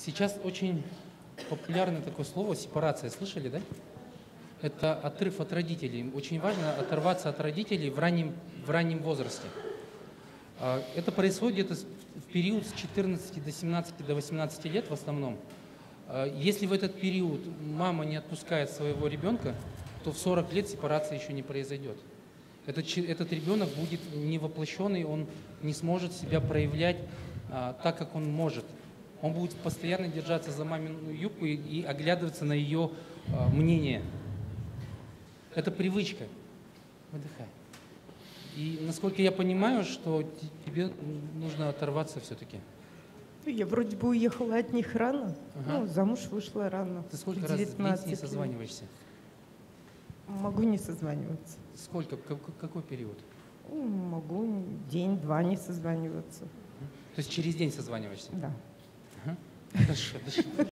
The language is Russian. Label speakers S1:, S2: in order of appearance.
S1: Сейчас очень популярное такое слово сепарация. Слышали, да? Это отрыв от родителей. Очень важно оторваться от родителей в раннем возрасте. Это происходит в период с 14 до 17 до 18 лет в основном. Если в этот период мама не отпускает своего ребенка, то в 40 лет сепарация еще не произойдет. Этот ребенок будет невоплощенный, он не сможет себя проявлять так, как он может. Он будет постоянно держаться за мамину юбку и оглядываться на ее мнение. Это привычка. Выдыхай. И насколько я понимаю, что тебе нужно оторваться все-таки.
S2: Я вроде бы уехала от них рано.
S1: Ага.
S2: Ну, замуж вышла рано.
S1: Ты сколько раз в день с ней созваниваешься?
S2: Могу не созваниваться.
S1: Сколько? Какой период?
S2: Могу день-два не созваниваться.
S1: То есть через день созваниваешься?
S2: Да.
S1: Ага. Хорошо.